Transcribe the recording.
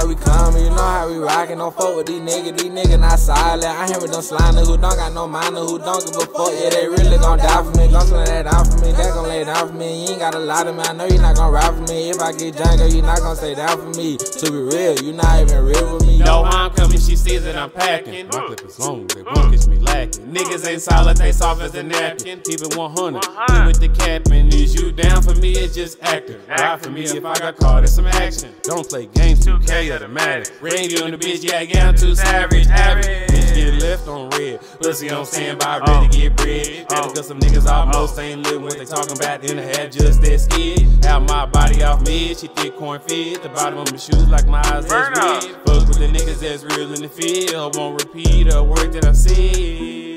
how we coming, you know how we rockin'. Don't fuck with these niggas not silent. I hear with them slime who don't got no mind, who don't give a fuck. Yeah, they really gon' die for me, gon' lay that down for me, they gon' lay down for me. You ain't got a lot of me, I know you not gon' ride for me. If I get jungle, you not gon' stay down for me. To be real, you not even real with me. Know how I'm coming, she sees that I'm packing. My clip is long, they won't catch me lacking. Niggas ain't solid, they soft as a napkin. Keep it 100, we with the capping. Is you down for me, it's just acting. Ride for me if I got caught in some action. Don't play games, 2K automatic. Radio on the bitch, yeah, I'm too savage, average. Bitch get left on red, pussy on standby, ready to get bread. Had to cut some niggas almost ain't living what they talking about in the head, just that skid. Have my body off mid, she thick corn fed. The bottom of my shoes like my eyes that's red. Fuck with the niggas that's real in the field, won't repeat a word that I said.